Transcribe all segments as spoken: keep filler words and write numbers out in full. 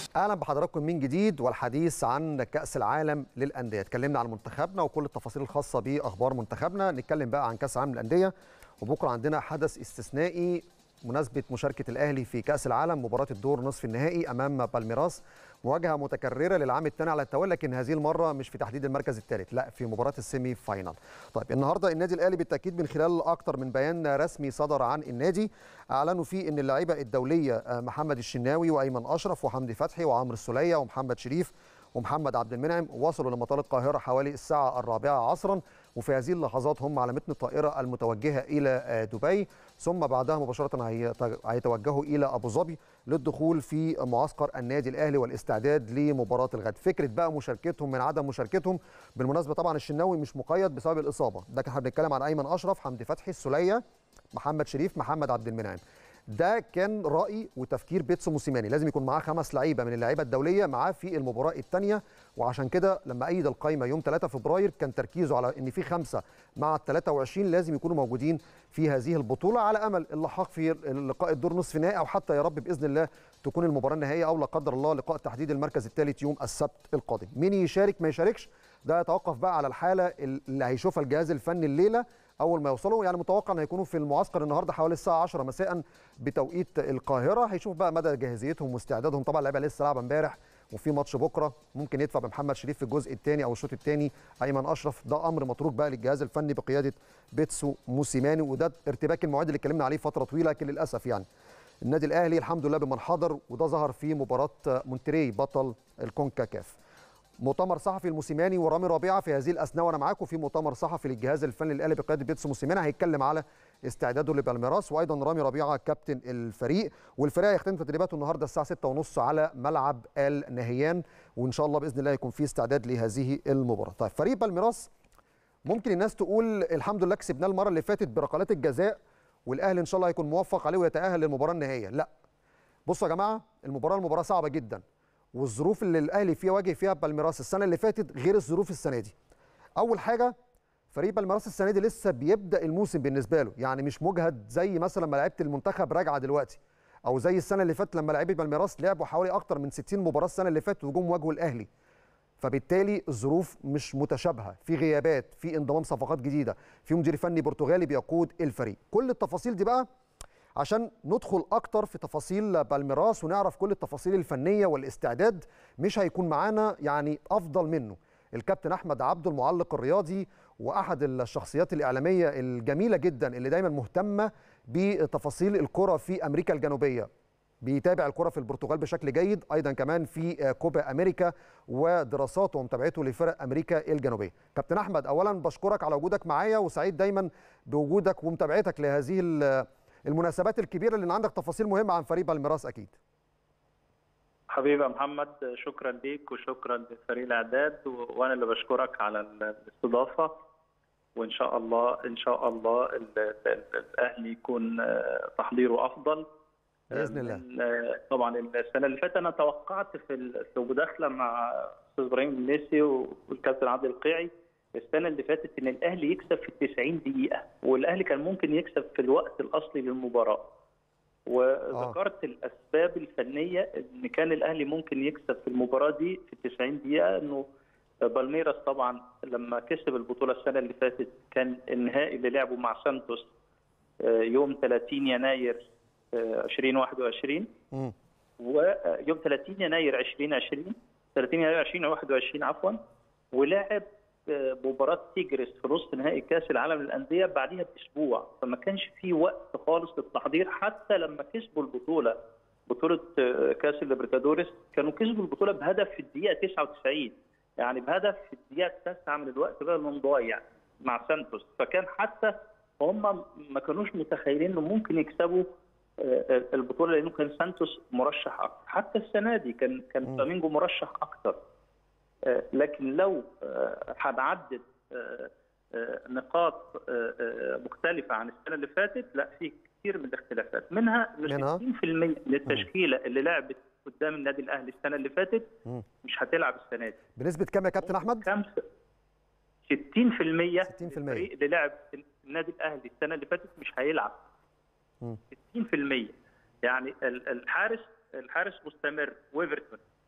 اهلا بحضراتكم من جديد والحديث عن كأس العالم للأندية. اتكلمنا عن منتخبنا وكل التفاصيل الخاصة بأخبار منتخبنا، نتكلم بقى عن كأس العالم للأندية. وبكره عندنا حدث استثنائي مناسبة مشاركة الأهلي في كأس العالم، مباراة الدور نصف النهائي أمام بالميراس، مواجهة متكررة للعام الثاني على التوالي، لكن هذه المرة مش في تحديد المركز الثالث، لا في مباراة السيمي فاينال. طيب النهارده النادي الأهلي بالتأكيد من خلال أكتر من بيان رسمي صدر عن النادي أعلنوا فيه أن اللاعيبة الدولية محمد الشناوي وأيمن أشرف وحمدي فتحي وعمرو السولية ومحمد شريف ومحمد عبد المنعم وصلوا لمطار القاهرة حوالي الساعة الرابعة عصرا، وفي هذه اللحظات هم على متن الطائرة المتوجهة إلى دبي، ثم بعدها مباشرة هيتوجهوا إلى أبو ظبي للدخول في معسكر النادي الأهلي والاستعداد لمباراة الغد. فكرة بقى مشاركتهم من عدم مشاركتهم، بالمناسبة طبعا الشناوي مش مقيد بسبب الإصابة، ده احنا بنتكلم عن أيمن أشرف، حمدي فتحي، السولية، محمد شريف، محمد عبد المنعم. ده كان رأي وتفكير بيتسو موسيماني، لازم يكون معاه خمس لعيبه من اللعيبه الدوليه معاه في المباراه الثانيه، وعشان كده لما أيد القائمه يوم ثلاثة فبراير كان تركيزه على ان في خمسه مع ال ثلاثة وعشرين لازم يكونوا موجودين في هذه البطوله، على امل اللحاق في لقاء الدور نصف النهائي، او حتى يا رب باذن الله تكون المباراه النهائيه، او لا قدر الله لقاء تحديد المركز الثالث يوم السبت القادم. مين يشارك ما يشاركش ده يتوقف بقى على الحاله اللي هيشوفها الجهاز الفني الليله اول ما يوصلوا، يعني متوقع ان هيكونوا في المعسكر النهارده حوالي الساعه عشرة مساء بتوقيت القاهره، هيشوف بقى مدى جاهزيتهم واستعدادهم. طبعا اللعيبه لسه لعبه امبارح وفي ماتش بكره، ممكن يدفع بمحمد شريف في الجزء الثاني او الشوط الثاني، ايمن اشرف، ده امر متروك بقى للجهاز الفني بقياده بيتسو موسيماني، وده ارتباك المواعيد اللي اتكلمنا عليه فتره طويله، لكن للاسف يعني النادي الاهلي الحمد لله بمن حضر، وده ظهر في مباراه مونتري بطل الكونكاكاف. مؤتمر صحفي الموسيماني ورامي ربيعه في هذه الاثناء وانا معاكم في مؤتمر صحفي للجهاز الفني للاهلي بقياده بيتسو موسيماني، هيتكلم على استعداده لبالميراس، وايضا رامي ربيعه كابتن الفريق، والفريق هيختتم تدريباته النهارده الساعه ستة وثلاثين على ملعب ال نهيان، وان شاء الله باذن الله يكون في استعداد لهذه المباراه. طيب فريق بالميراس ممكن الناس تقول الحمد لله كسبناه المره اللي فاتت بركلات الجزاء والاهلي ان شاء الله هيكون موفق عليه ويتاهل للمباراه النهائيه، لا. بصوا يا جماعه، المباراه المباراه صعبه جدا، والظروف اللي الاهلي فيها واجه فيها بالميراس السنه اللي فاتت غير الظروف السنه دي. اول حاجه فريق بالميراس السنه دي لسه بيبدا الموسم بالنسبه له، يعني مش مجهد زي مثلا لما لعيبه المنتخب راجعه دلوقتي، او زي السنه اللي فاتت لما لعيبه بالميراس لعبوا حوالي اكتر من ستين مباراه السنه اللي فاتت وجم واجهوا الاهلي. فبالتالي الظروف مش متشابهه، في غيابات، في انضمام صفقات جديده، في مدير فني برتغالي بيقود الفريق. كل التفاصيل دي بقى عشان ندخل اكتر في تفاصيل بالميراس ونعرف كل التفاصيل الفنيه والاستعداد، مش هيكون معانا يعني افضل منه الكابتن احمد عبده المعلق الرياضي، واحد الشخصيات الاعلاميه الجميله جدا اللي دايما مهتمه بتفاصيل الكره في امريكا الجنوبيه، بيتابع الكره في البرتغال بشكل جيد، ايضا كمان في كوبا امريكا ودراساته ومتابعته لفرق امريكا الجنوبيه. كابتن احمد، اولا بشكرك على وجودك معايا، وسعيد دايما بوجودك ومتابعتك لهذه المناسبات الكبيره اللي عندك تفاصيل مهمه عن فريق بالميراس. اكيد حبيبي يا محمد، شكرا ليك وشكرا لفريق الاعداد، وانا اللي بشكرك على الاستضافه، وان شاء الله ان شاء الله الاهلي يكون تحضيره افضل باذن الله. طبعا السنه اللي فاتت انا توقعت في في مداخله مع استاذ ابراهيم النسي والكابتن عادل القيعي السنه اللي فاتت ان الاهلي يكسب في التسعين دقيقه، والاهلي كان ممكن يكسب في الوقت الاصلي للمباراه، وذكرت آه. الاسباب الفنيه ان كان الاهلي ممكن يكسب في المباراه دي في التسعين دقيقه، انه بالميراس طبعا لما كسب البطوله السنه اللي فاتت كان النهائي اللي لعبه مع سانتوس يوم ثلاثين يناير ألفين وواحد وعشرين م. ويوم ثلاثين يناير ألفين وعشرين ثلاثين يناير ألفين وواحد وعشرين عفوا، ولعب مباراه تيجرس في نصف نهائي كاس العالم للانديه بعديها باسبوع، فما كانش في وقت خالص للتحضير. حتى لما كسبوا البطوله بطوله كاس الليبرتادوريس كانوا كسبوا البطوله بهدف في الدقيقه تسعة وتسعين، يعني بهدف في الدقيقه تسعة من الوقت غير المضايع مع سانتوس، فكان حتى هم ما كانوش متخيلين انه ممكن يكسبوا البطوله لانه كان سانتوس مرشح اكثر. حتى السنه دي كان كان فلامينجو مرشح اكثر، لكن لو هنعدد نقاط مختلفه عن السنه اللي فاتت، لا في كثير من الاختلافات، منها ستين بالمئة من التشكيله اللي لعبت قدام النادي الاهلي السنه اللي فاتت مش هتلعب السنه دي. بنسبه كام يا كابتن احمد؟ ستين بالمئة الفريق اللي لعب النادي الاهلي السنه اللي فاتت مش هيلعب. ستين بالمئة، يعني الحارس الحارس مستمر ويفرتون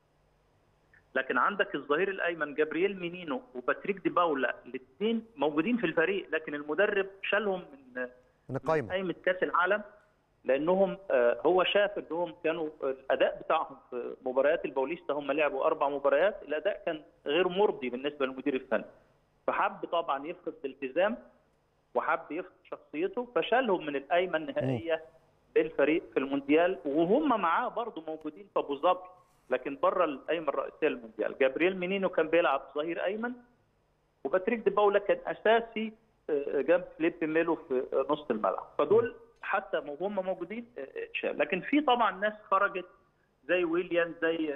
لكن عندك الظهير الايمن جابرييل مينينو وباتريك دي باولا الاثنين موجودين في الفريق، لكن المدرب شالهم من من القائمه من قائمه كاس العالم، لانهم هو شاف انهم كانوا الاداء بتاعهم في مباريات الباوليستا، هم لعبوا اربع مباريات، الاداء كان غير مرضي بالنسبه للمدير الفني، فحب طبعا يفرض الالتزام وحب يفرض شخصيته، فشالهم من القائمه النهائيه للفريق في المونديال، وهم معاه برضه موجودين في ابو ظبي لكن بره القائمه الرئيسيه للمونديال. جابرييل مينينو كان بيلعب ظهير ايمن، وباتريك دي باولا كان اساسي جنب فيليب ميلو في نص الملعب، فدول حتى وهم موجودين شال. لكن في طبعا ناس خرجت زي ويليان، زي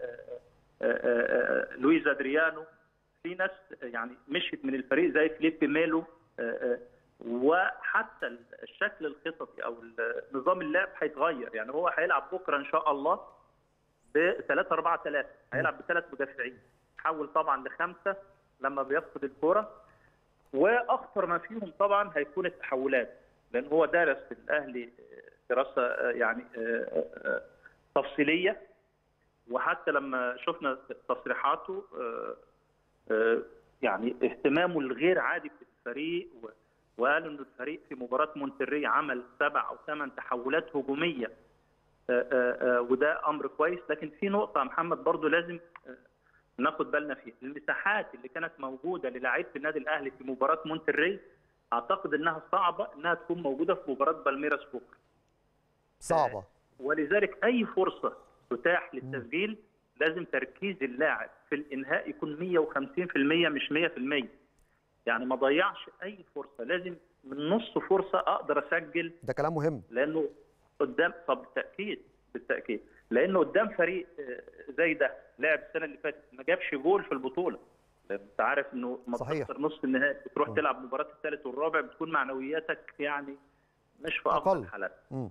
لويز ادريانو، في ناس يعني مشيت من الفريق زي فيليب ميلو، وحتى الشكل الخططي او نظام اللعب هيتغير. يعني هو هيلعب بكره ان شاء الله ب ثلاثة أربعة ثلاثة، هيلعب بثلاث مدافعين، حول طبعا لخمسه لما بيفقد الكوره، واخطر ما فيهم طبعا هيكون التحولات، لان هو دارس في الاهلي دراسه يعني تفصيليه، وحتى لما شفنا تصريحاته يعني اهتمامه الغير عادي بالفريق، وقال انه الفريق في مباراه مونتري عمل سبع او ثمان تحولات هجوميه، وده امر كويس. لكن في نقطه محمد برضو لازم ناخد بالنا فيها، المساحات اللي كانت موجوده للاعيبه النادي الاهلي في مباراه مونتري اعتقد انها صعبه انها تكون موجوده في مباراه بالميراس بكره. صعبه، ولذلك اي فرصه تتاح للتسجيل لازم تركيز اللاعب في الانهاء يكون مية وخمسين في المية مش مية في المية، يعني ما ضيعش اي فرصه، لازم من نص فرصه اقدر اسجل. ده كلام مهم، لانه قدام، طب بالتاكيد بالتاكيد لانه قدام فريق زي ده لعب السنه اللي فاتت ما جابش جول في البطوله، انت عارف انه ما تخسر نص النهائي بتروح تلعب مباراه الثالث والرابع بتكون معنوياتك يعني مش في افضل الحالات.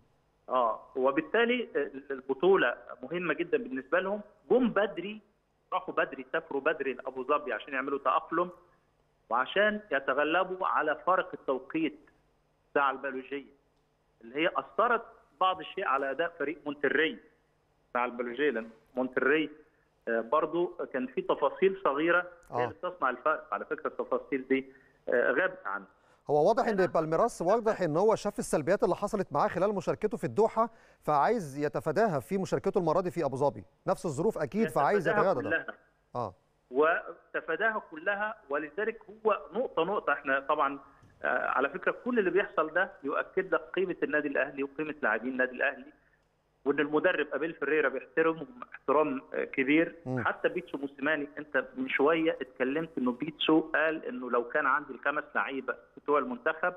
اه وبالتالي البطوله مهمه جدا بالنسبه لهم، جم بدري، راحوا بدري، سافروا بدري لابو ظبي عشان يعملوا تاقلم وعشان يتغلبوا على فارق التوقيت بتاع البيولوجيه اللي هي اثرت بعض الشيء على اداء فريق مونتري بتاع البيولوجيه، لان مونتري برضو كان في تفاصيل صغيره هي اللي بتصنع الفرق. على فكره التفاصيل دي غابت عنه. هو واضح ان بالميراس واضح ان هو شاف السلبيات اللي حصلت معاه خلال مشاركته في الدوحه، فعايز يتفاداها في مشاركته المره دي في ابو ظبي، نفس الظروف اكيد، فعايز يتغاضى ده. اه وتفاداها كلها، ولذلك هو نقطه نقطه. احنا طبعا آه على فكره كل اللي بيحصل ده يؤكد لك قيمه النادي الاهلي وقيمه لاعبين النادي الاهلي، وان المدرب ابيل فريرا بيحترمهم احترام كبير. م. حتى بيتسو موسيماني، انت من شويه اتكلمت انه بيتسو قال انه لو كان عندي الخمس لعيبه بتوع المنتخب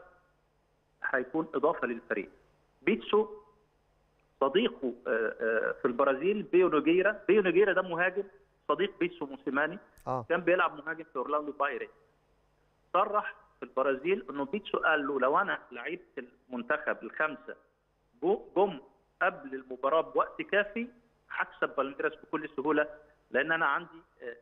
هيكون اضافه للفريق. بيتسو صديقه في البرازيل بيو نوجيرا، بيو نوجيرا ده مهاجم صديق بيتسو موسيماني، آه. كان بيلعب مهاجم في اورلاندو بايريتس. صرح في البرازيل انه بيتسو قال له لو انا لعيبه المنتخب الخمسه جم قبل المباراه بوقت كافي هكسب بالميراس بكل سهوله، لان انا عندي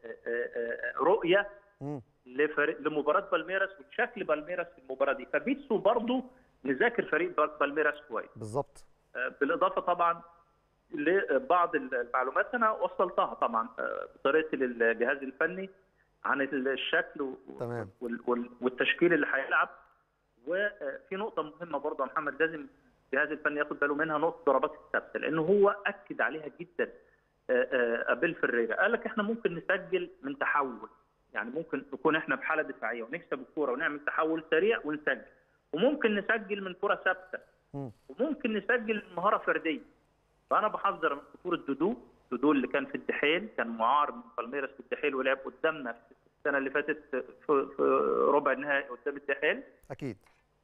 رؤيه لفريق لمباراه بالميراس وشكل بالميراس في المباراه دي. فبيتسو برضه مذاكر فريق بالميراس كويس بالظبط، بالاضافه طبعا لبعض المعلومات انا وصلتها طبعا بطريقه للجهاز الفني عن الشكل تمام. والتشكيل اللي هيلعب. وفي نقطه مهمه برضه يا محمد لازم الجهاز الفني ياخد باله منها، نقطه ضربات الثابته، لانه هو اكد عليها جدا. ابيل فريرا قال لك احنا ممكن نسجل من تحول، يعني ممكن نكون احنا بحاله دفاعيه ونكسب الكوره ونعمل تحول سريع ونسجل، وممكن نسجل من كره ثابته، وممكن نسجل من مهاره فرديه. فانا بحذر من خطوره دودو، دودو اللي كان في الدحيل، كان معار من بالميراس في الدحيل ولعب قدامنا السنه اللي فاتت في ربع النهائي قدام الدحيل اكيد،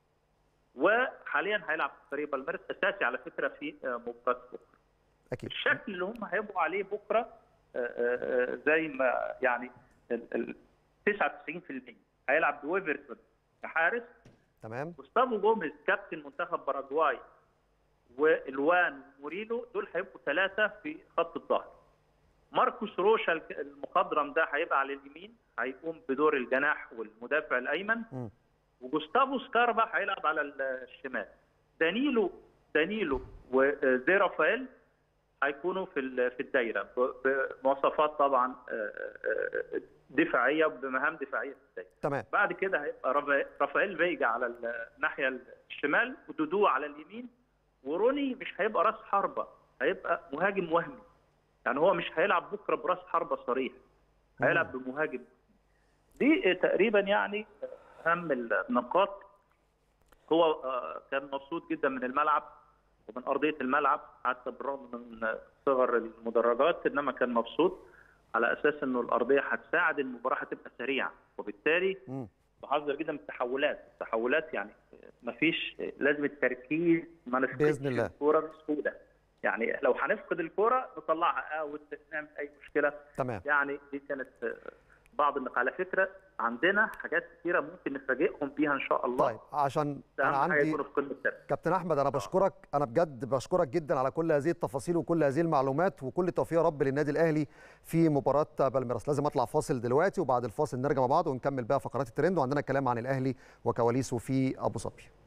وحاليا هيلعب في فريق بالميراس اساسي على فكره في مباراه بكره اكيد. الشكل اللي هم هيبقوا عليه بكره زي ما يعني تسعة وتسعين في المية هيلعب بويفرتون كحارس، تمام. جوستافو جوميز كابتن منتخب باراجواي، والوان موريلو، دول هيبقوا ثلاثه في خط الظهر. ماركوس روشا المخضرم ده هيبقى على اليمين، هيقوم بدور الجناح والمدافع الايمن، م. وجوستافو سكاربا هيلعب على الشمال. دانيلو دانيلو وزي رافائيل هيكونوا في في الدايره بمواصفات طبعا دفاعيه بمهام دفاعيه في الدايره. تمام. بعد كده هيبقى رافائيل فيجا على الناحيه الشمال ودودو على اليمين، وروني مش هيبقى راس حربه، هيبقى مهاجم وهمي. يعني هو مش هيلعب بكره براس حربه صريح، هيلعب بمهاجم. دي تقريبا يعني اهم النقاط. هو كان مبسوط جدا من الملعب ومن ارضيه الملعب، حتى بالرغم من صغر المدرجات، انما كان مبسوط على اساس انه الارضيه هتساعد المباراه هتبقى سريعه، وبالتالي بحذر جدا من التحولات، التحولات يعني مفيش، لازم التركيز، ما نفقدش الكوره بسهوله. يعني لو هنفقد الكوره نطلعها اوت، نعمل اي مشكله. تمام. يعني دي كانت بعض النقاط. على فكره عندنا حاجات كثيره ممكن نفاجئهم بيها ان شاء الله. طيب عشان انا عندي كابتن احمد، انا بشكرك، انا بجد بشكرك جدا على كل هذه التفاصيل وكل هذه المعلومات، وكل التوفيق يا رب للنادي الاهلي في مباراه بالميراس. لازم اطلع فاصل دلوقتي، وبعد الفاصل نرجع مع بعض ونكمل بقى فقرات الترند، وعندنا كلام عن الاهلي وكواليسه في ابو ظبي.